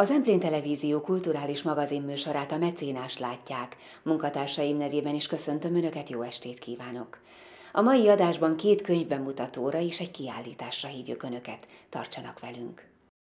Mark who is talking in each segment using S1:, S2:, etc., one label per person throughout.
S1: A Zemplén Televízió kulturális magazinműsorát, a Mecénást látják. Munkatársaim nevében is köszöntöm Önöket, jó estét kívánok! A mai adásban 2 könyvbemutatóra és egy kiállításra hívjuk Önöket. Tartsanak velünk!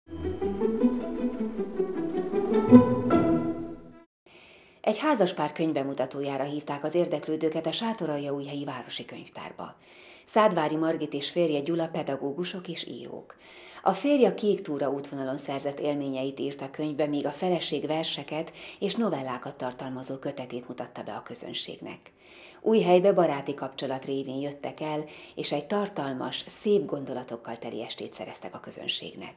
S1: Egy házaspár könyvbemutatójára hívták az érdeklődőket a Sátoraljaújhelyi Városi Könyvtárba. Szádvári Margit és férje Gyula pedagógusok és írók. A férje a Kék Túra útvonalon szerzett élményeit írt a könyvbe, míg a feleség verseket és novellákat tartalmazó kötetét mutatta be a közönségnek. Újhelybe baráti kapcsolat révén jöttek el, és egy tartalmas, szép gondolatokkal teli estét szereztek a közönségnek.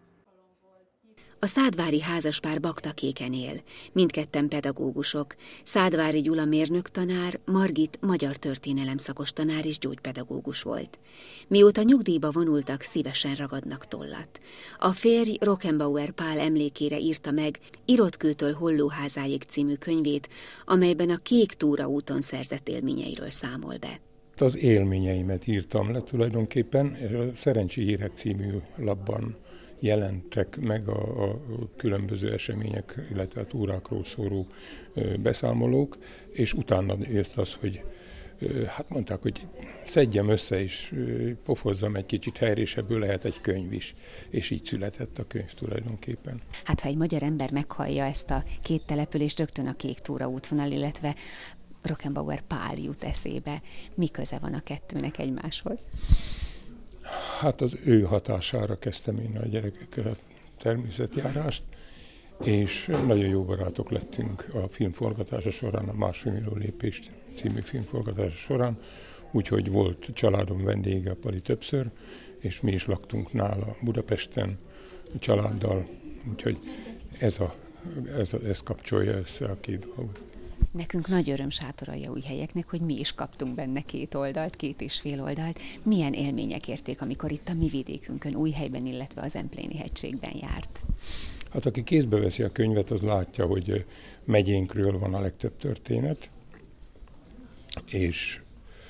S1: A szádvári házaspár Baktakéken él, mindketten pedagógusok. Szádvári Gyula mérnöktanár, Margit magyar történelem szakos tanár és gyógypedagógus volt. Mióta nyugdíjba vonultak, szívesen ragadnak tollat. A férj Rockenbauer Pál emlékére írta meg Irottkőtől Hollóházáig című könyvét, amelyben a Kék Túra úton szerzett élményeiről számol be.
S2: Az élményeimet írtam le tulajdonképpen, a Szerencsi Hírek című lapban jelentek meg a különböző események, illetve a túrákról szóló beszámolók, és utána jött az, hogy hát mondták, hogy szedjem össze és pofozzam egy kicsit helyre, és ebből lehet egy könyv is. És így született a könyv tulajdonképpen.
S1: Hát ha egy magyar ember meghallja ezt a 2 települést, rögtön a Kék Túra útvonal, illetve Rockenbauer Pál jut eszébe. Mi köze van a kettőnek egymáshoz?
S2: Hát az ő hatására kezdtem én a gyerekekkel a természetjárást, és nagyon jó barátok lettünk a filmforgatása során, a Másfél millió lépés című filmforgatása során, úgyhogy volt családom vendége a Pali többször, és mi is laktunk nála Budapesten a családdal, úgyhogy ez kapcsolja össze a 2 dolgot.
S1: Nekünk nagy öröm Sátoraljaújhelyeknek, hogy mi is kaptunk benne 2 oldalt, 2,5 oldalt. Milyen élmények érték, amikor itt a mi vidékünkön, Újhelyben, illetve az Zempléni hegységben járt?
S2: Hát aki kézbe veszi a könyvet, az látja, hogy megyénkről van a legtöbb történet, és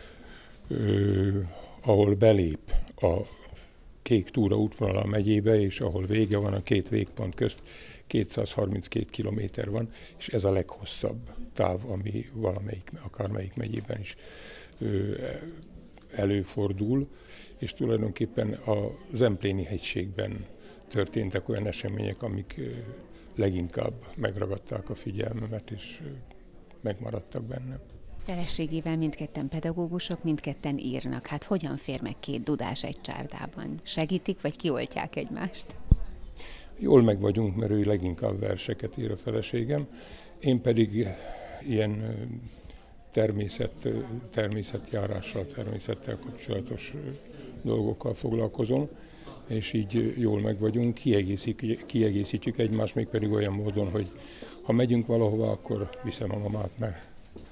S2: ahol belép a Kék Túra útvonal a megyébe, és ahol vége van, a 2 végpont közt 232 kilométer van, és ez a leghosszabb táv, ami akármelyik megyében is előfordul, és tulajdonképpen a Zempléni hegységben történtek olyan események, amik leginkább megragadták a figyelmemet, és megmaradtak bennem.
S1: Feleségével mindketten pedagógusok, mindketten írnak. Hát hogyan fér meg 2 dudás egy csárdában? Segítik, vagy kioltják egymást?
S2: Jól meg vagyunk, mert ő leginkább verseket ír, a feleségem. Én pedig ilyen természetjárással, természettel kapcsolatos dolgokkal foglalkozom, és így jól meg vagyunk, kiegészítjük egymást, mégpedig olyan módon, hogy ha megyünk valahova, akkor viszem a mamát, mert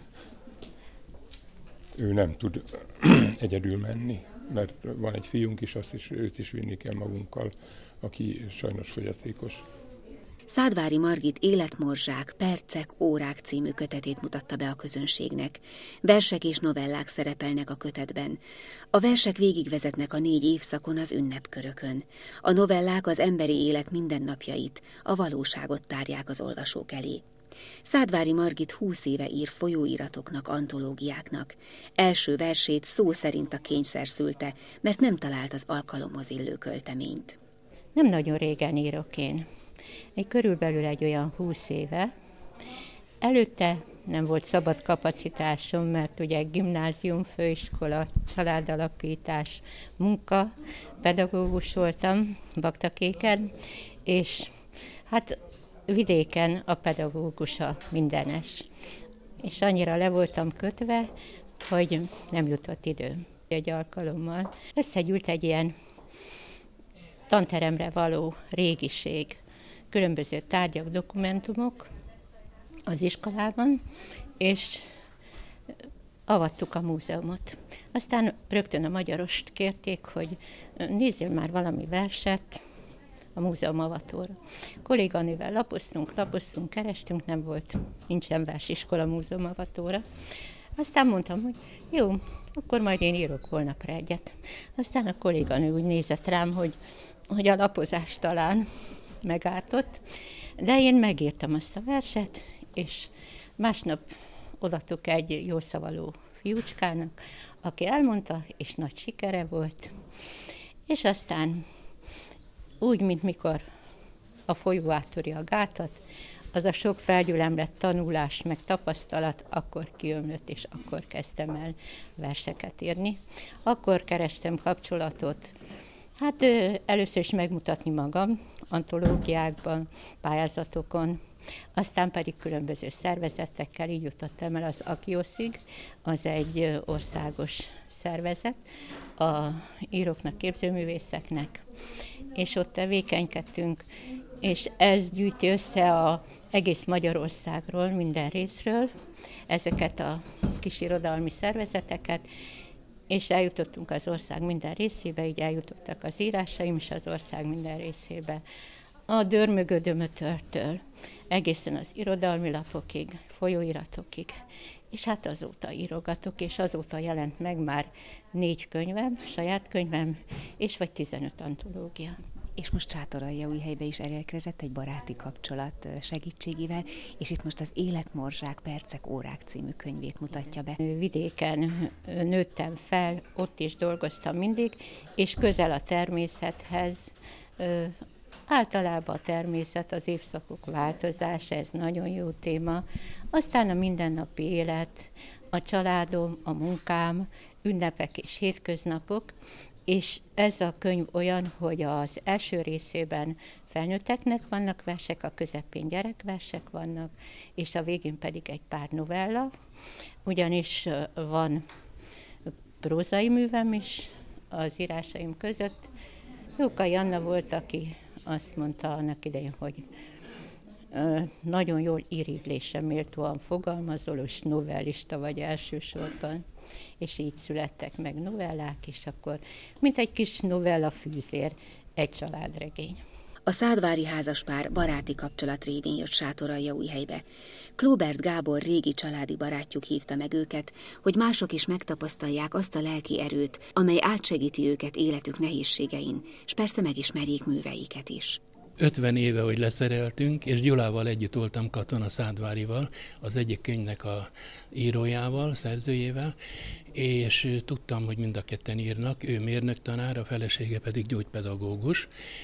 S2: ő nem tud egyedül menni, mert van egy fiunk is, őt is vinni kell magunkkal, aki sajnos fogyatékos.
S1: Szádvári Margit Életmorzsák, percek, órák című kötetét mutatta be a közönségnek. Versek és novellák szerepelnek a kötetben. A versek végigvezetnek a 4 évszakon, az ünnepkörökön. A novellák az emberi élet mindennapjait, a valóságot tárják az olvasók elé. Szádvári Margit 20 éve ír folyóiratoknak, antológiáknak. Első versét szó szerint a kényszer szülte, mert nem talált az alkalomhoz illő költeményt.
S3: Nem nagyon régen írok én. Körülbelül egy olyan 20 éve. Előtte nem volt szabad kapacitásom, mert ugye gimnázium, főiskola, családalapítás, munka, pedagógus voltam Baktakéken, és hát vidéken a pedagógusa mindenes. És annyira le voltam kötve, hogy nem jutott idő. Egy alkalommal összegyűlt egy ilyen tanteremre való régiség, különböző tárgyak, dokumentumok az iskolában, és avattuk a múzeumot. Aztán rögtön a magyarost kérték, hogy nézzél már valami verset a múzeum avatóra. Kolléganővel lapoztunk, kerestünk, nem volt, nincsen versiskola múzeum avatóra. Aztán mondtam, hogy jó, akkor majd én írok holnapra egyet. Aztán a kolléganő úgy nézett rám, hogy a lapozás talán megártott, de én megírtam azt a verset, és másnap odaadtuk egy jószavaló fiúcskának, aki elmondta, és nagy sikere volt, és aztán úgy, mint mikor a folyó áttörje a gátat, az a sok felgyülemlett tanulás, meg tapasztalat, akkor kiömlött, és akkor kezdtem el verseket írni. Akkor kerestem kapcsolatot, hát először is megmutatni magam, antológiákban, pályázatokon, aztán pedig különböző szervezetekkel, így jutottam el az Akioszig, az egy országos szervezet, a íróknak, képzőművészeknek, és ott tevékenykedtünk, és ez gyűjti össze az egész Magyarországról, minden részről, ezeket a kis irodalmi szervezeteket, és eljutottunk az ország minden részébe, így eljutottak az írásaim is az ország minden részébe. A Dörmögő Dömötörtől egészen az irodalmi lapokig, folyóiratokig, és hát azóta írogatok, és azóta jelent meg már 4 könyvem, saját könyvem, és vagy 15 antológia.
S1: És most Sátoraljaújhelybe is elérkezett egy baráti kapcsolat segítségével, és itt most az Életmorzsák, percek, órák című könyvét mutatja be.
S3: Vidéken nőttem fel, ott is dolgoztam mindig, és közel a természethez. Általában a természet, az évszakok változása, ez nagyon jó téma. Aztán a mindennapi élet, a családom, a munkám, ünnepek és hétköznapok, és ez a könyv olyan, hogy az első részében felnőtteknek vannak versek, a közepén gyerekversek vannak, és a végén pedig egy pár novella, ugyanis van prózai művem is az írásaim között. Jókai Anna volt, aki azt mondta annak idején, hogy nagyon jól irigylésre méltóan fogalmazol, és novellista vagy elsősorban, és így születtek meg novellák, és akkor, mint egy kis novella fűzér, egy családregény.
S1: A szádvári házaspár baráti kapcsolat révén jött Sátoraljaújhelybe. Klóbert Gábor régi családi barátjuk hívta meg őket, hogy mások is megtapasztalják azt a lelki erőt, amely átsegíti őket életük nehézségein, és persze megismerjék műveiket is.
S4: 50 éve, hogy leszereltünk, és Gyulával együtt voltam Katona Szádvárival, az egyik könyvnek a írójával, szerzőjével, és tudtam, hogy mind a ketten írnak, ő mérnök tanár, a felesége pedig gyógypedagógus,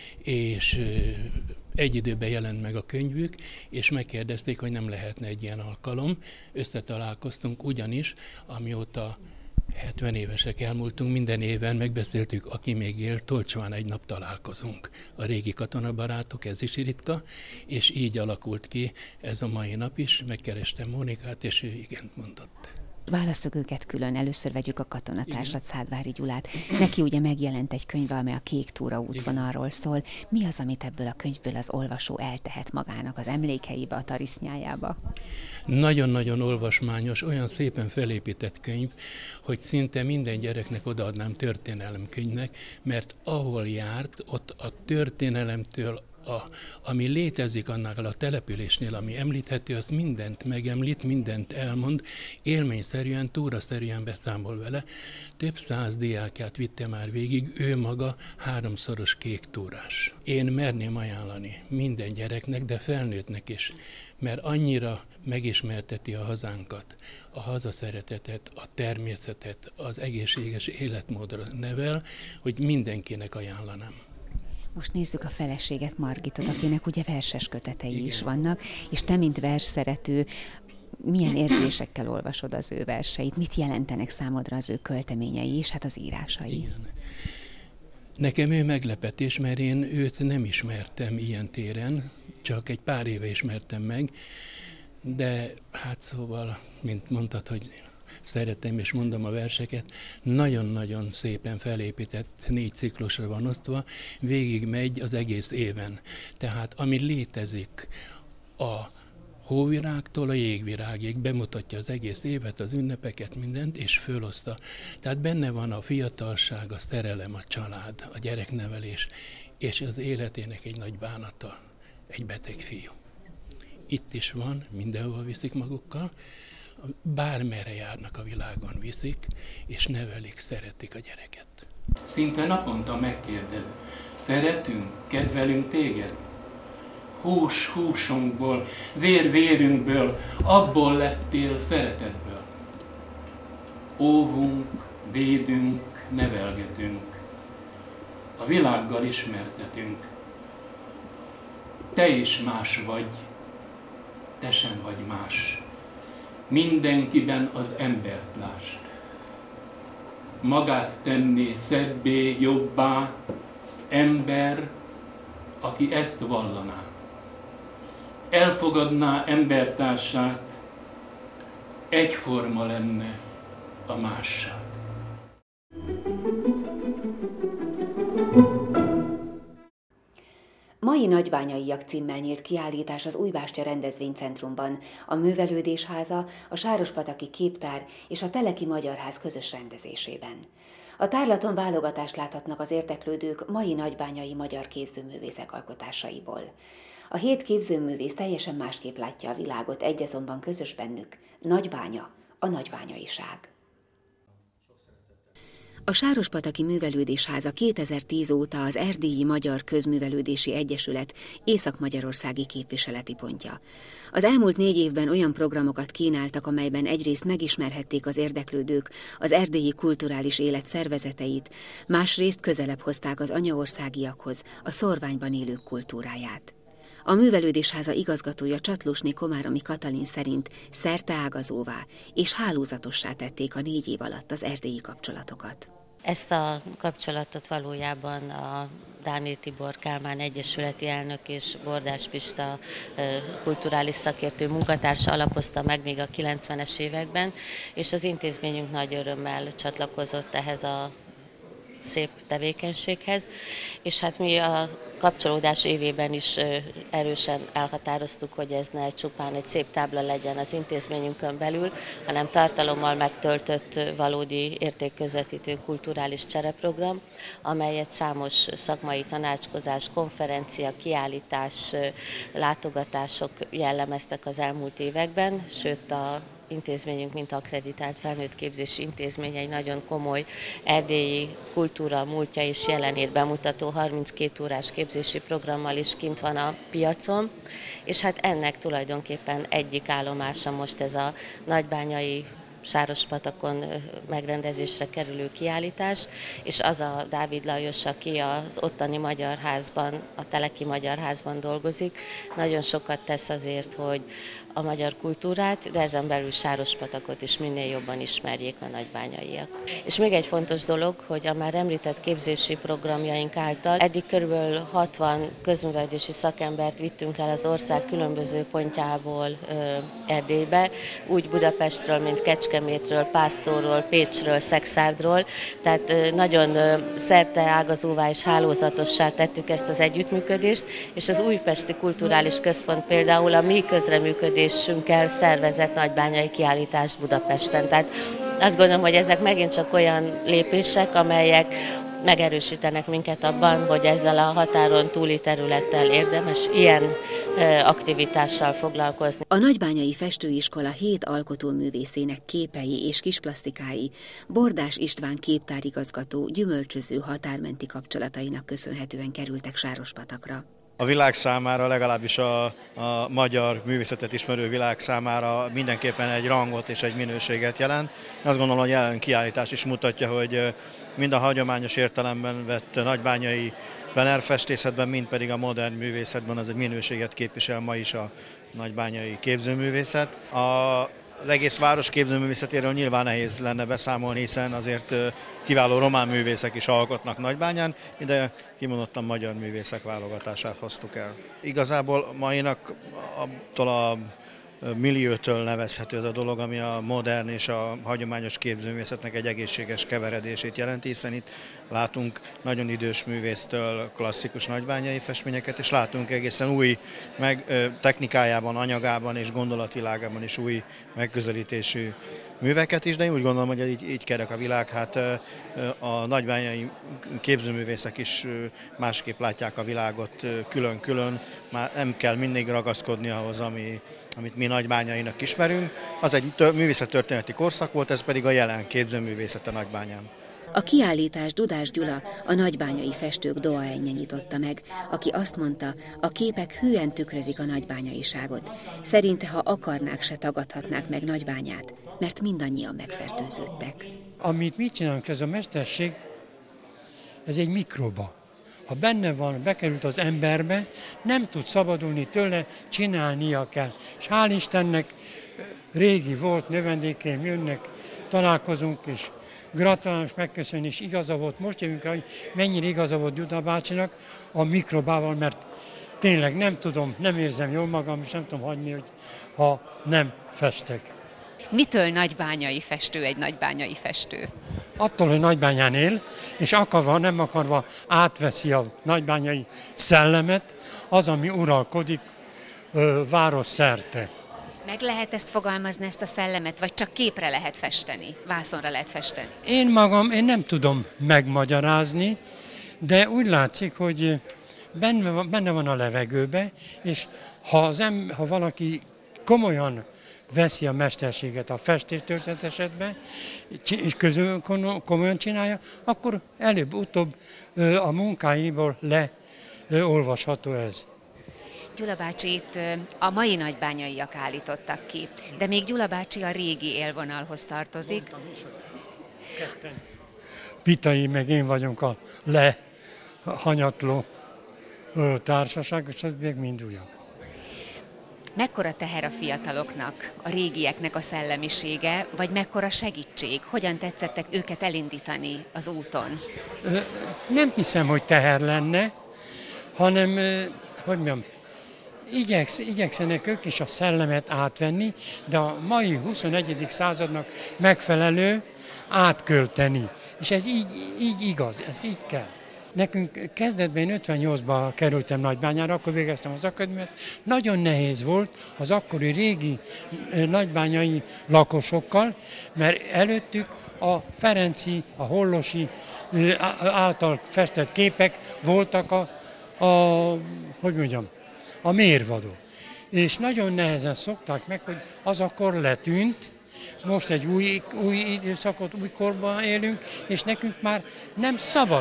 S4: és egy időben jelent meg a könyvük, és megkérdezték, hogy nem lehetne egy ilyen alkalom. Összetalálkoztunk ugyanis, amióta 70 évesek elmúltunk, minden éven megbeszéltük, aki még él, Tolcsván egy nap találkozunk. A régi katonabarátok, ez is ritka, és így alakult ki ez a mai nap is. Megkerestem Mónikát, és ő igent mondott.
S1: Válasszuk őket külön, először vegyük a katonatársat, Szádvári Gyulát. Neki ugye megjelent egy könyv, amely a Kék túra útvonalról szól. Mi az, amit ebből a könyvből az olvasó eltehet magának az emlékeibe, a tarisznyájába?
S4: Nagyon-nagyon olvasmányos, olyan szépen felépített könyv, hogy szinte minden gyereknek odaadnám történelemkönyvnek, mert ahol járt, ott a történelemtől ami létezik annál a településnél, ami említhető, az mindent megemlít, mindent elmond, élményszerűen, túraszerűen beszámol vele. Több 100 diákját vitte már végig, ő maga 3-szoros kék túrás. Én merném ajánlani minden gyereknek, de felnőttnek is, mert annyira megismerteti a hazánkat, a hazaszeretetet, a természetet, az egészséges életmódra nevel, hogy mindenkinek ajánlanám.
S1: Most nézzük a feleséget, Margitot, akinek ugye verses kötetei is vannak, és te, mint versszerető, milyen érzésekkel olvasod az ő verseit? Mit jelentenek számodra az ő költeményei és hát az írásai?
S4: Igen. Nekem ő meglepetés, mert én őt nem ismertem ilyen téren, csak egy pár éve ismertem meg, de hát szóval, mint mondtad, hogy szeretem és mondom a verseket, nagyon-nagyon szépen felépített, 4 ciklusra van osztva, végig megy az egész éven. Tehát ami létezik a hóvirágtól a jégvirágig, bemutatja az egész évet, az ünnepeket, mindent, és föloszta. Tehát benne van a fiatalság, a szerelem, a család, a gyereknevelés, és az életének egy nagy bánata, egy beteg fiú. Itt is van, mindenhol viszik magukkal, bármerre járnak a világon viszik, és nevelik, szeretik a gyereket. Szinte naponta megkérdez, szeretünk, kedvelünk téged? húsunkból, vérünkből, abból lettél szeretetből. Óvunk, védünk, nevelgetünk, a világgal ismertetünk. Te is más vagy, te sem vagy más. Mindenkiben az embert lásd. Magát tenné szebbé, jobbá, ember, aki ezt vallaná. Elfogadná embertársát, egyforma lenne a másság.
S1: Mai Nagybányaiak címmel nyílt kiállítás az Újbástya rendezvénycentrumban, a Művelődésháza, a Sárospataki Képtár és a Teleki Magyarház közös rendezésében. A tárlaton válogatást láthatnak az érdeklődők mai nagybányai magyar képzőművészek alkotásaiból. A 7 képzőművész teljesen másképp látja a világot, egy azonban közös bennük: Nagybánya, a nagybányaiság. A Sárospataki Művelődésháza 2010 óta az Erdélyi Magyar Közművelődési Egyesület észak-magyarországi képviseleti pontja. Az elmúlt 4 évben olyan programokat kínáltak, amelyben egyrészt megismerhették az érdeklődők az erdélyi kulturális élet szervezeteit, másrészt közelebb hozták az anyaországiakhoz a szórványban élők kultúráját. A Művelődésháza igazgatója, Csatlósné Komáromi Katalin szerint szerteágazóvá és hálózatossá tették a 4 év alatt az erdélyi kapcsolatokat.
S5: Ezt a kapcsolatot valójában a Dáné Tibor Kálmán Egyesületi elnök és Bordás Pista kulturális szakértő munkatársa alapozta meg még a 90-es években, és az intézményünk nagy örömmel csatlakozott ehhez a szép tevékenységhez, és hát mi a kapcsolódás évében is erősen elhatároztuk, hogy ez ne csupán egy szép tábla legyen az intézményünkön belül, hanem tartalommal megtöltött valódi értékközvetítő kulturális csereprogram, amelyet számos szakmai tanácskozás, konferencia, kiállítás, látogatások jellemeztek az elmúlt években, sőt a intézményünk, mint akkreditált felnőttképzési intézmény, egy nagyon komoly erdélyi kultúra, múltja és jelenét bemutató 32 órás képzési programmal is kint van a piacon, és hát ennek tulajdonképpen egyik állomása most ez a nagybányai Sárospatakon megrendezésre kerülő kiállítás, és az a Dávid Lajos, aki az ottani Magyar Házban, a Teleki Magyar Házban dolgozik, nagyon sokat tesz azért, hogy a magyar kultúrát, de ezen belül Sárospatakot is minél jobban ismerjék a nagybányaiak. És még egy fontos dolog, hogy a már említett képzési programjaink által eddig körülbelül 60 közművelődési szakembert vittünk el az ország különböző pontjából Erdélybe, úgy Budapestről, mint Kecskemétről, Pásztorról, Pécsről, Szekszárdról, tehát nagyon szerteágazóvá és hálózatossá tettük ezt az együttműködést, és az Újpesti Kulturális Központ például a mi közreműködésünkkel szervezett nagybányai kiállítást Budapesten. Tehát azt gondolom, hogy ezek megint csak olyan lépések, amelyek megerősítenek minket abban, hogy ezzel a határon túli területtel érdemes ilyen aktivitással foglalkozni.
S1: A nagybányai festőiskola 7 alkotóművészének képei és kisplasztikái Bordás István képtárigazgató gyümölcsöző határmenti kapcsolatainak köszönhetően kerültek Sárospatakra.
S6: A világ számára, legalábbis a magyar művészetet ismerő világ számára mindenképpen egy rangot és egy minőséget jelent. Azt gondolom, hogy jelen kiállítás is mutatja, hogy mind a hagyományos értelemben vett nagybányai plenerfestészetben, mind pedig a modern művészetben az egy minőséget képvisel ma is a nagybányai képzőművészet. Az egész város képzőművészetéről nyilván nehéz lenne beszámolni, hiszen azért kiváló román művészek is alkotnak Nagybányán, de kimondottan magyar művészek válogatását hoztuk el. Igazából mainak attól a milliótől nevezhető ez a dolog, ami a modern és a hagyományos képzőművészetnek egy egészséges keveredését jelenti, hiszen itt látunk nagyon idős művésztől klasszikus nagybányai festményeket, és látunk egészen új technikájában, anyagában és gondolatvilágában is új megközelítésű műveket is, de én úgy gondolom, hogy így kerek a világ, hát a nagybányai képzőművészek is másképp látják a világot külön-külön, már nem kell mindig ragaszkodni ahhoz, amit mi nagybányainak ismerünk. Az egy művészettörténeti korszak volt, ez pedig a jelen képzőművészete Nagybányán.
S1: A kiállítás Dudás Gyula, a nagybányai festők doaenje nyitotta meg, aki azt mondta, a képek hűen tükrözik a nagybányaiságot. Szerinte, ha akarnák, se tagadhatnák meg Nagybányát, mert mindannyian megfertőződtek.
S7: Amit mit csinálunk, ez a mesterség, ez egy mikroba. Ha benne van, bekerült az emberbe, nem tud szabadulni tőle, csinálnia kell. És hál' Istennek régi volt, növendékeim jönnek, találkozunk, és gratulálunk, megköszönni, és igaza volt. Most jövünk el, hogy mennyire igaza volt Gyula bácsinak a mikrobával, mert tényleg nem tudom, nem érzem jól magam, és nem tudom hagyni, hogy ha nem festek.
S1: Mitől nagybányai festő egy nagybányai festő?
S7: Attól, hogy Nagybányán él, és akarva, nem akarva átveszi a nagybányai szellemet, az, ami uralkodik város szerte.
S1: Meg lehet ezt fogalmazni, ezt a szellemet, vagy csak képre lehet festeni, vászonra lehet festeni?
S7: Én magam, nem tudom megmagyarázni, de úgy látszik, hogy benne van a levegőbe, és ha valaki komolyan veszi a mesterséget a festés történet esetben, és komolyan csinálja, akkor előbb-utóbb a munkáiból leolvasható ez.
S1: Gyula bácsit a mai nagybányaiak állítottak ki, de még Gyula bácsi a régi élvonalhoz tartozik.
S7: Ketten. Pitai meg én vagyunk a lehanyatló társaság, és még mind újak.
S1: Mekkora teher a fiataloknak, a régieknek a szellemisége, vagy mekkora segítség? Hogyan tetszettek őket elindítani az úton?
S7: Nem hiszem, hogy teher lenne, hanem, hogy mondjam, igyekszenek ők is a szellemet átvenni, de a mai 21. századnak megfelelő átkölteni. És ez így igaz, ez így kell. Nekünk kezdetben én 58-ban kerültem Nagybányára, akkor végeztem az akadémiát. Nagyon nehéz volt az akkori régi nagybányai lakosokkal, mert előttük a ferenci, a hollosi által festett képek voltak a mérvadó. És nagyon nehezen szokták meg, hogy az akkor letűnt, most egy új időszakot, új korban élünk, és nekünk már nem szabad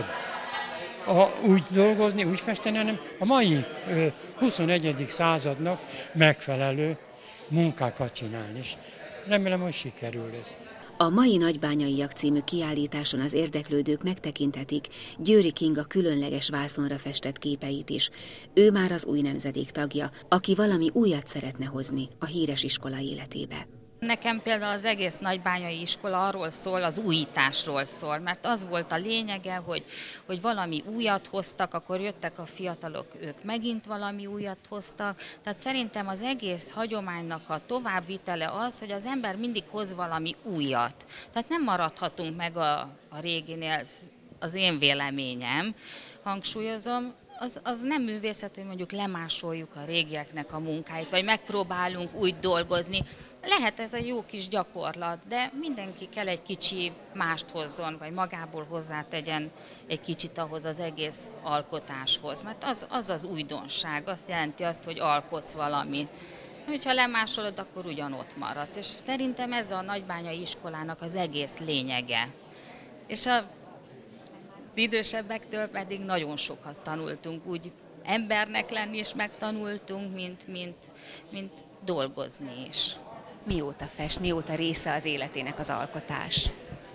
S7: úgy dolgozni, úgy festeni, hanem a mai 21. századnak megfelelő munkákat csinálni. És remélem, hogy sikerül ez.
S1: A mai Nagybányaiak című kiállításon az érdeklődők megtekinthetik Győri Kinga különleges vászonra festett képeit is. Ő már az új nemzedék tagja, aki valami újat szeretne hozni a híres iskola életébe.
S8: Nekem például az egész nagybányai iskola arról szól, az újításról szól, mert az volt a lényege, hogy valami újat hoztak, akkor jöttek a fiatalok, ők megint valami újat hoztak. Tehát szerintem az egész hagyománynak a továbbvitele az, hogy az ember mindig hoz valami újat. Tehát nem maradhatunk meg a réginél, az én véleményem, hangsúlyozom. Az nem művészet, hogy mondjuk lemásoljuk a régieknek a munkáit, vagy megpróbálunk úgy dolgozni. Lehet ez egy jó kis gyakorlat, de mindenki kell egy kicsi mást hozzon, vagy magából hozzátegyen egy kicsit ahhoz az egész alkotáshoz. Mert az újdonság, azt jelenti azt, hogy alkotsz valamit. Ha lemásolod, akkor ugyanott maradsz. És szerintem ez a nagybányai iskolának az egész lényege. És az idősebbektől pedig nagyon sokat tanultunk, úgy embernek lenni is megtanultunk, mint dolgozni is.
S1: Mióta fest, mióta része az életének az alkotás?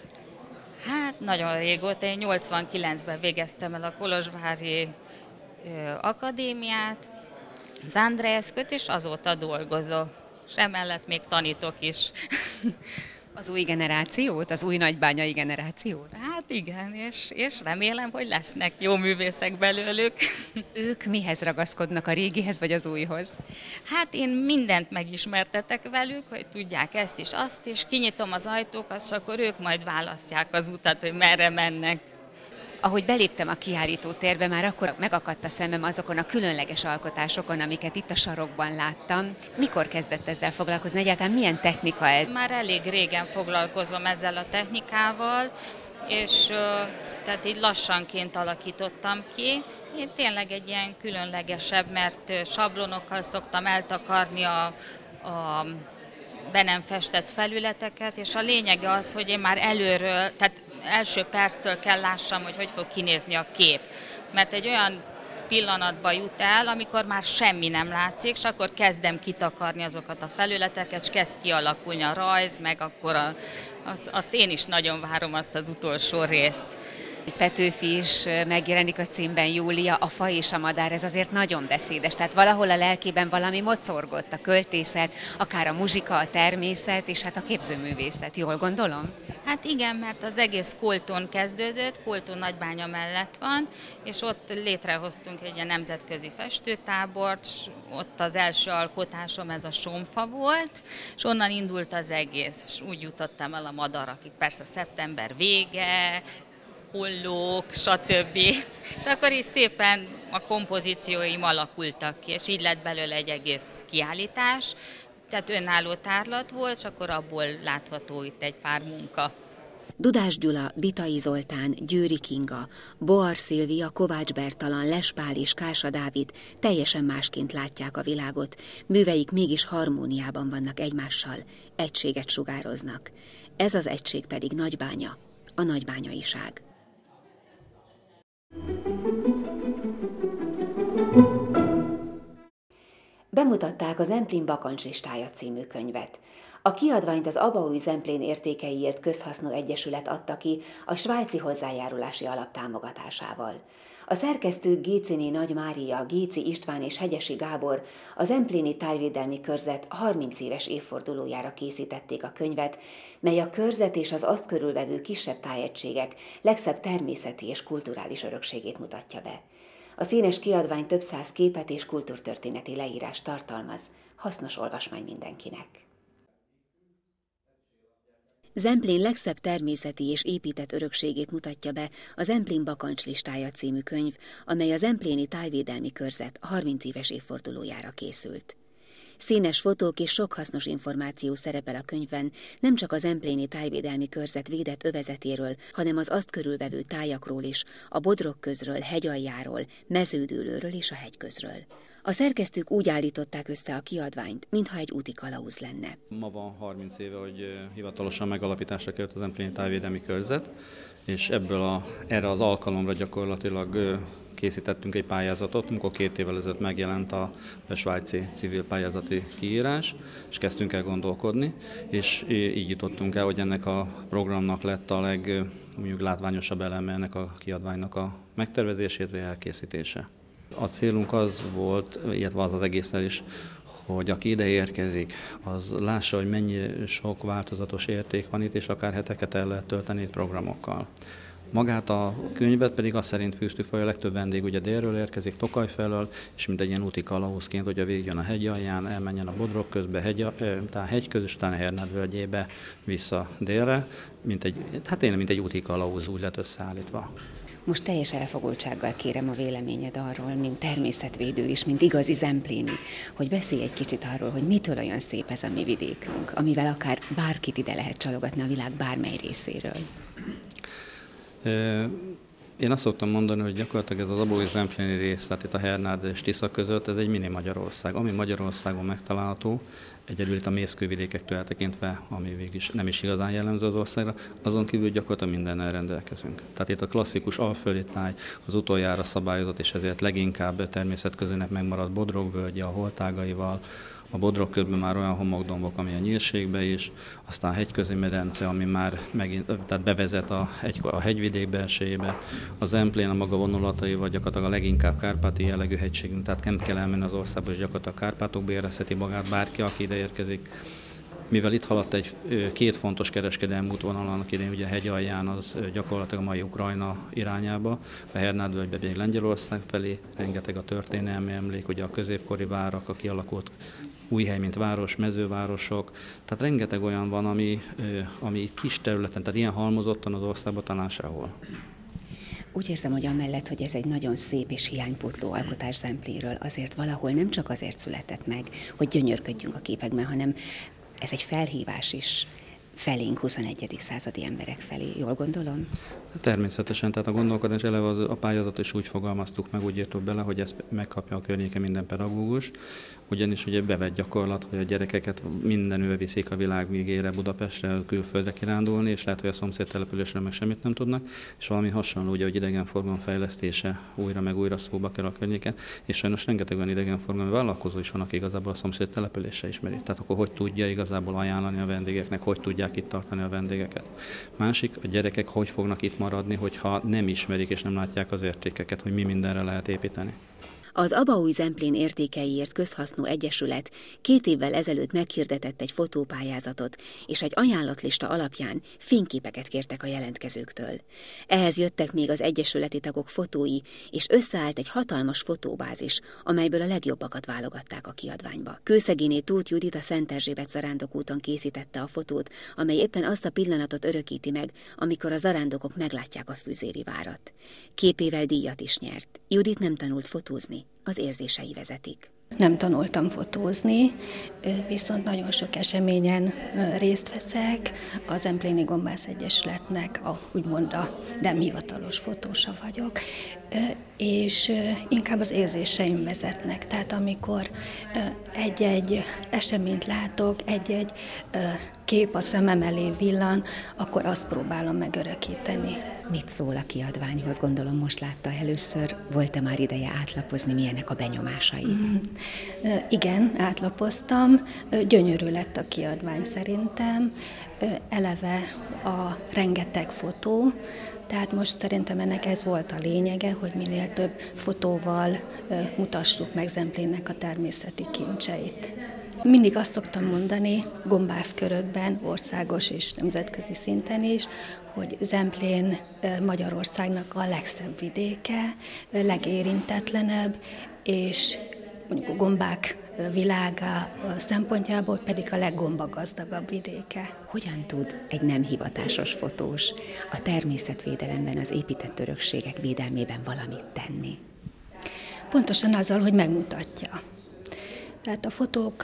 S8: Hát nagyon régóta, én 89-ben végeztem el a Kolozsvári akadémiát, az Andreeszköt, és azóta dolgozok, és emellett még tanítok is.
S1: Az új generációt, az új nagybányai generációt?
S8: Hát igen, és remélem, hogy lesznek jó művészek belőlük.
S1: Ők mihez ragaszkodnak, a régihez vagy az újhoz?
S8: Hát én mindent megismertetek velük, hogy tudják ezt is, azt is, kinyitom az ajtókat, és akkor ők majd választják az utat, hogy merre mennek.
S1: Ahogy beléptem a kiállító térbe, már akkor megakadt a szemem azokon a különleges alkotásokon, amiket itt a sarokban láttam. Mikor kezdett ezzel foglalkozni? Egyáltalán milyen technika ez?
S8: Már elég régen foglalkozom ezzel a technikával, és tehát így lassanként alakítottam ki. Én tényleg egy ilyen különlegesebb, mert sablonokkal szoktam eltakarni a be nem festett felületeket, és a lényege az, hogy én már előről, tehát első perctől kell lássam, hogy fog kinézni a kép. Mert egy olyan pillanatba jut el, amikor már semmi nem látszik, és akkor kezdem kitakarni azokat a felületeket, és kezd kialakulni a rajz, meg akkor azt én is nagyon várom, azt az utolsó részt.
S1: Petőfi is megjelenik a címben, Júlia, a fa és a madár, ez azért nagyon beszédes, tehát valahol a lelkében valami mocorgott, a költészet, akár a muzsika, a természet, és hát a képzőművészet, jól gondolom?
S8: Hát igen, mert az egész Kolton kezdődött, Kolton Nagybánya mellett van, és ott létrehoztunk egy ilyen nemzetközi festőtábort, és ott az első alkotásom ez a somfa volt, és onnan indult az egész, és úgy jutottam el a madarakig, persze szeptember vége, hollók, stb. És akkor is szépen a kompozícióim alakultak ki, és így lett belőle egy egész kiállítás. Tehát önálló tárlat volt, és akkor abból látható itt egy pár munka.
S1: Dudás Gyula, Bitai Zoltán, Győri Kinga, Boar Szilvia, Kovács Bertalan, Les Pál és Kársa Dávid teljesen másként látják a világot, műveik mégis harmóniában vannak egymással, egységet sugároznak. Ez az egység pedig Nagybánya, a nagybányaiság. Bemutatták a Zemplén bakancslistája című könyvet. A kiadványt az Abaúj Zemplén Értékeiért Közhasznú Egyesület adta ki a svájci hozzájárulási alap támogatásával. A szerkesztők Géciné Nagy Mária, Géci István és Hegyesi Gábor a Zempléni Tájvédelmi Körzet 30 éves évfordulójára készítették a könyvet, mely a körzet és az azt körülvevő kisebb tájegységek legszebb természeti és kulturális örökségét mutatja be. A színes kiadvány több száz képet és kultúrtörténeti leírást tartalmaz, hasznos olvasmány mindenkinek. Zemplén legszebb természeti és épített örökségét mutatja be a Zemplén bakancslistája című könyv, amely a Zempléni Tájvédelmi Körzet 30 éves évfordulójára készült. Színes fotók és sok hasznos információ szerepel a könyvben, nem csak a Zempléni Tájvédelmi Körzet védett övezetéről, hanem az azt körülvevő tájakról is, a Bodrogközről, hegyaljáról, Meződőlőről és a hegyközről. A szerkesztők úgy állították össze a kiadványt, mintha egy úti kalauz lenne.
S9: Ma van 30 éve, hogy hivatalosan megalapításra került a Zempléni Tájvédelmi Körzet, és erre az alkalomra gyakorlatilag készítettünk egy pályázatot, amikor 2 évvel ezelőtt megjelent a svájci civil pályázati kiírás, és kezdtünk el gondolkodni, és így jutottunk el, hogy ennek a programnak lett a leglátványosabb eleme ennek a kiadványnak a megtervezését vagy elkészítése. A célunk az volt, illetve az egészen is, hogy aki ide érkezik, az lássa, hogy mennyi sok változatos érték van itt, és akár heteket el lehet tölteni itt programokkal. Magát a könyvet pedig azt szerint fűztük fel, hogy a legtöbb vendég ugye délről érkezik, Tokaj felől, és mint egy ilyen úti kalauzként, hogy a végjön a hegyalján, elmenjen a Bodrogközbe, hegyköz, és utána Hernád völgyébe vissza délre, mint egy úti kalauz, úgy lett összeállítva.
S1: Most teljes elfogultsággal kérem a véleményed arról, mint természetvédő és mint igazi zempléni, hogy beszélj egy kicsit arról, hogy mitől olyan szép ez a mi vidékünk, amivel akár bárkit ide lehet csalogatni a világ bármely részéről.
S9: Én azt szoktam mondani, hogy gyakorlatilag ez az abaúj zempléni rész, tehát itt a Hernád és Tisza között, ez egy mini Magyarország. Ami Magyarországon megtalálható, egyedül itt a mészkővidékektől eltekintve, ami végig nem is igazán jellemző az országra, azon kívül gyakorlatilag mindennel rendelkezünk. Tehát itt a klasszikus alföldi táj, az utoljára szabályozott, és ezért leginkább természetközének megmaradt Bodrogvölgye a holtágaival, a Bodrogközben már olyan homokdombok, ami a nyírségbe is, aztán a hegyközi medence, ami már tehát bevezet a hegyvidék belsejébe, a Zemplén a maga vonulataival gyakorlatilag a leginkább kárpáti jellegű hegységünk, tehát nem kell elmenni az országba, és gyakorlatilag a Kárpátokba érezheti magát bárki, aki ide érkezik. Mivel itt haladt két fontos kereskedelmi útvonal, annak idején ugye hegyalján az gyakorlatilag a mai Ukrajna irányába, a Hernád völgybe pedig Lengyelország felé, rengeteg a történelmi emlék, ugye a középkori várak, a kialakult Újhely, mint város, mezővárosok, tehát rengeteg olyan van, ami itt kis területen, tehát ilyen halmozottan az országban talán sehol.
S1: Úgy érzem, hogy amellett, hogy ez egy nagyon szép és hiánypótló alkotás Zemplénről, azért valahol nem csak azért született meg, hogy gyönyörködjünk a képekben, hanem ez egy felhívás is felénk, 21. századi emberek felé. Jól gondolom?
S9: Természetesen, tehát a gondolkodás eleve a pályázat is úgy fogalmaztuk meg, úgy írtuk bele, hogy ezt megkapja a környéken minden pedagógus, ugyanis ugye bevett gyakorlat, hogy a gyerekeket mindenütt viszik a világ végére, Budapestre, külföldre kirándulni, és lehet, hogy a szomszéd településről meg semmit nem tudnak, és valami hasonló, ugye, hogy idegenforgalom fejlesztése újra meg újra szóba kell a környéken, és sajnos rengeteg olyan idegenforgalmi vállalkozó is van, aki igazából a szomszéd településre ismeri. Tehát akkor hogy tudja igazából ajánlani a vendégeknek, hogy tudják itt tartani a vendégeket. Másik, a gyerekek hogy fognak itt maradni, hogyha nem ismerik és nem látják az értékeket, hogy mi mindenre lehet építeni.
S1: Az Abaúj-Zemplén Értékeiért Közhasznú Egyesület 2 évvel ezelőtt meghirdetett egy fotópályázatot, és egy ajánlatlista alapján fényképeket kértek a jelentkezőktől. Ehhez jöttek még az egyesületi tagok fotói, és összeállt egy hatalmas fotóbázis, amelyből a legjobbakat válogatták a kiadványba. Kőszegéné Tóth Judit a Szent Erzsébet zarándokúton készítette a fotót, amely éppen azt a pillanatot örökíti meg, amikor a zarándokok meglátják a Füzéri várat. Képével díjat is nyert. Judit nem tanult fotózni, az érzései vezetik.
S10: Nem tanultam fotózni, viszont nagyon sok eseményen részt veszek. A Zempléni Gombász Egyesületnek úgymond a nem hivatalos fotósa vagyok, és inkább az érzéseim vezetnek. Tehát amikor egy-egy eseményt látok, egy-egy kép a szemem elé villan, akkor azt próbálom megörökíteni.
S1: Mit szól a kiadványhoz? Gondolom most látta először, volt-e már ideje átlapozni, milyenek a benyomásai?
S10: Igen, átlapoztam. Gyönyörű lett a kiadvány szerintem. Eleve a rengeteg fotó, tehát most szerintem ennek ez volt a lényege, hogy minél több fotóval mutassuk meg Zemplénnek a természeti kincseit. Mindig azt szoktam mondani gombászkörökben, országos és nemzetközi szinten is, hogy Zemplén Magyarországnak a legszebb vidéke, legérintetlenebb, és mondjuk a gombák világa szempontjából pedig a leggombagazdagabb vidéke.
S1: Hogyan tud egy nem hivatásos fotós a természetvédelemben, az épített örökségek védelmében valamit tenni?
S10: Pontosan azzal, hogy megmutatja. Tehát a fotók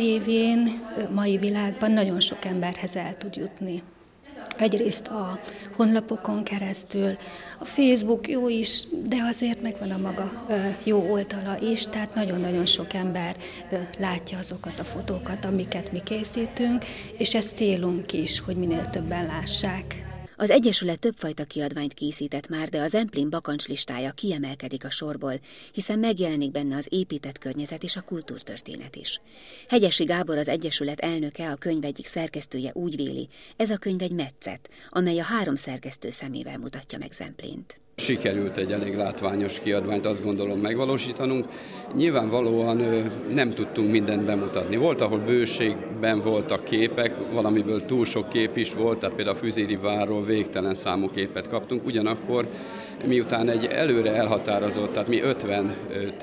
S10: révén mai világban nagyon sok emberhez el tud jutni. Egyrészt a honlapokon keresztül, a Facebook jó is, de azért megvan a maga jó oldala is, tehát nagyon-nagyon sok ember látja azokat a fotókat, amiket mi készítünk, és ez célunk is, hogy minél többen lássák.
S1: Az Egyesület többfajta kiadványt készített már, de a Zemplén bakancslistája kiemelkedik a sorból, hiszen megjelenik benne az épített környezet és a kultúrtörténet is. Hegyesi Gábor, az Egyesület elnöke, a könyv egyik szerkesztője úgy véli, ez a könyv egy metszet, amely a 3 szerkesztő szemével mutatja meg Zemplént.
S11: Sikerült egy elég látványos kiadványt, azt gondolom, megvalósítanunk. Nyilvánvalóan nem tudtunk mindent bemutatni. Volt, ahol bőségben voltak képek, valamiből túl sok kép is volt, tehát például a Füzéri várról végtelen számú képet kaptunk. Ugyanakkor miután egy előre elhatározott, tehát mi 50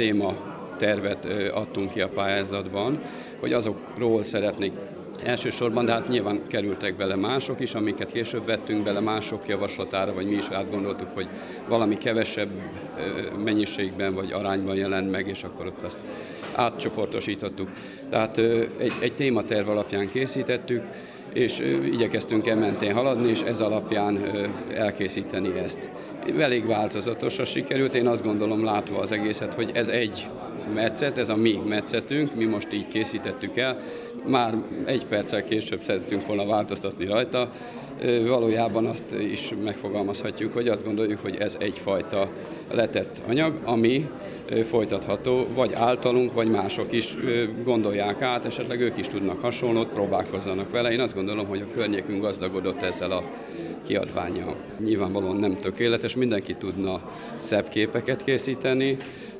S11: tématervet adtunk ki a pályázatban, hogy azokról szeretnék elsősorban, de hát nyilván kerültek bele mások is, amiket később vettünk bele mások javaslatára, vagy mi is átgondoltuk, hogy valami kevesebb mennyiségben vagy arányban jelent meg, és akkor ott azt átcsoportosítottuk. Tehát egy tématerv alapján készítettük, és igyekeztünk mentén haladni, és ez alapján elkészíteni ezt. Elég változatosra sikerült, én azt gondolom, látva az egészet, hogy ez egy metszet, ez a mi metszetünk, mi most így készítettük el, már 1 perccel később szerettünk volna változtatni rajta, valójában azt is megfogalmazhatjuk, hogy azt gondoljuk, hogy ez egyfajta letett anyag, ami folytatható, vagy általunk, vagy mások is gondolják át, esetleg ők is tudnak hasonlót, próbálkozzanak vele. Én azt gondolom, hogy a környékünk gazdagodott ezzel a kiadvánnyal. Nyilvánvalóan nem tökéletes, mindenki tudna szebb képeket készíteni,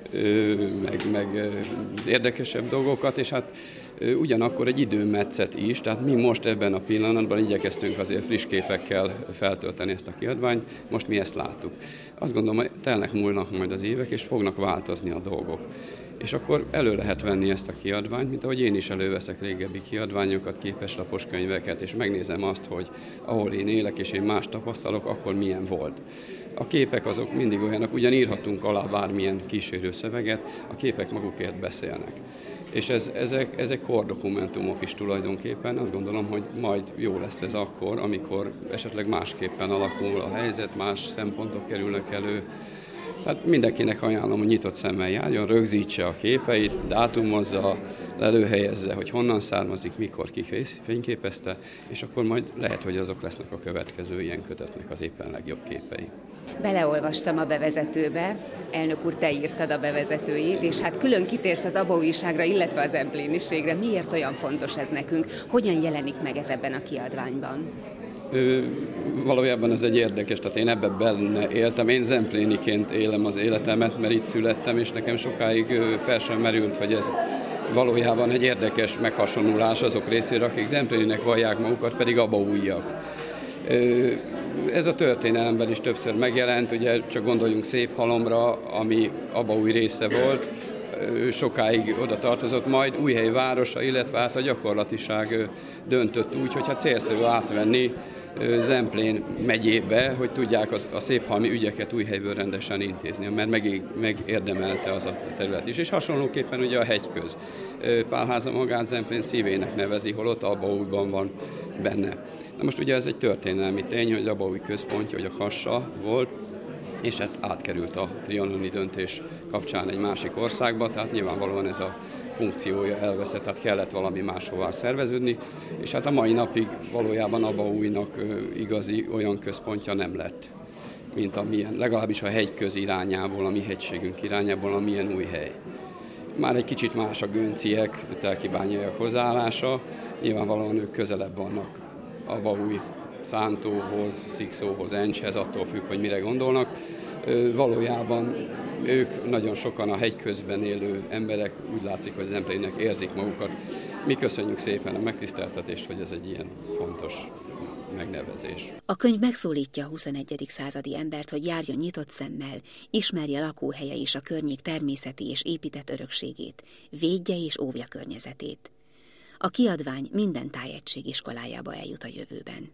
S11: meg érdekesebb dolgokat, és hát ugyanakkor egy időmetszet is, tehát mi most ebben a pillanatban igyekeztünk azért friss képekkel feltölteni ezt a kiadványt, most mi ezt láttuk. Azt gondolom, hogy telnek múlnak majd az évek, és fognak változni a dolgok. És akkor elő lehet venni ezt a kiadványt, mint ahogy én is előveszek régebbi kiadványokat, képeslapos könyveket, és megnézem azt, hogy ahol én élek és én más tapasztalok, akkor milyen volt. A képek azok mindig olyanok, ugyan írhatunk alá bármilyen kísérő szöveget, a képek magukért beszélnek. És ezek kordokumentumok is tulajdonképpen. Azt gondolom, hogy majd jó lesz ez akkor, amikor esetleg másképpen alakul a helyzet, más szempontok kerülnek elő. Tehát mindenkinek ajánlom, hogy nyitott szemmel járjon, rögzítse a képeit, dátumozza, előhelyezze, hogy honnan származik, mikor kifényképezte, és akkor majd lehet, hogy azok lesznek a következő ilyen kötetnek az éppen legjobb képei.
S1: Beleolvastam a bevezetőbe, elnök úr, te írtad a bevezetőjét, és hát külön kitérsz az ABA újságra, illetve az empléniségre. Miért olyan fontos ez nekünk? Hogyan jelenik meg ez ebben a kiadványban?
S11: Valójában ez egy érdekes, tehát én ebben benne éltem. Én zempléniként élem az életemet, mert itt születtem, és nekem sokáig fel sem merült, hogy ez valójában egy érdekes meghasonlulás azok részére, akik zempléninek vallják magukat, pedig abaújjak. Ez a történelemben is többször megjelent, ugye csak gondoljunk Széphalomra, ami Abaúj része volt, sokáig oda tartozott, majd Újhely városa, illetve hát a gyakorlatiság döntött úgy, hogy hát célszerű átvenni Zemplén megyébe, hogy tudják a széphalmi ügyeket Újhelyből rendesen intézni, mert megérdemelte az a terület is. És hasonlóképpen ugye a hegyköz. Pálháza magát Zemplén szívének nevezi, holott Abaújban van benne. Na most ugye ez egy történelmi tény, hogy Abaúj központja, hogy a Kassa volt, és hát átkerült a trianoni döntés kapcsán egy másik országba, tehát nyilvánvalóan ez a funkciója elveszett, tehát kellett valami máshová szerveződni, és hát a mai napig valójában Abaújnak igazi olyan központja nem lett, mint amilyen, legalábbis a hegyköz irányából, a mi hegységünk irányából, amilyen Újhely. Már egy kicsit más a gönciek, a telkibányaiak hozzáállása, nyilvánvalóan ők közelebb vannak Abaúj Szántóhoz, Szikszóhoz, Encshez, attól függ, hogy mire gondolnak. Valójában ők nagyon sokan a hegyközben élő emberek, úgy látszik, hogy Zemplénnek érzik magukat. Mi köszönjük szépen a megtiszteltetést, hogy ez egy ilyen fontos megnevezés.
S1: A könyv megszólítja a 21. századi embert, hogy járjon nyitott szemmel, ismerje lakóhelye és a környék természeti és épített örökségét, védje és óvja környezetét. A kiadvány minden tájegység iskolájába eljut a jövőben.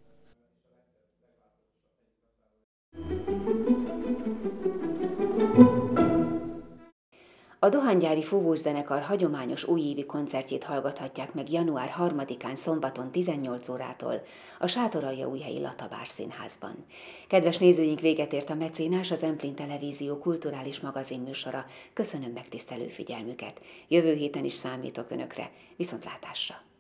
S1: A Dohánygyári Fúvószenekar hagyományos újévi koncertjét hallgathatják meg január 3-án szombaton 18 órától a Sátoraljaújhelyi Latabár Színházban. Kedves nézőink, véget ért a Mecénás, az Emplén Televízió kulturális magazinműsora. Köszönöm megtisztelő figyelmüket. Jövő héten is számítok önökre. Viszontlátásra!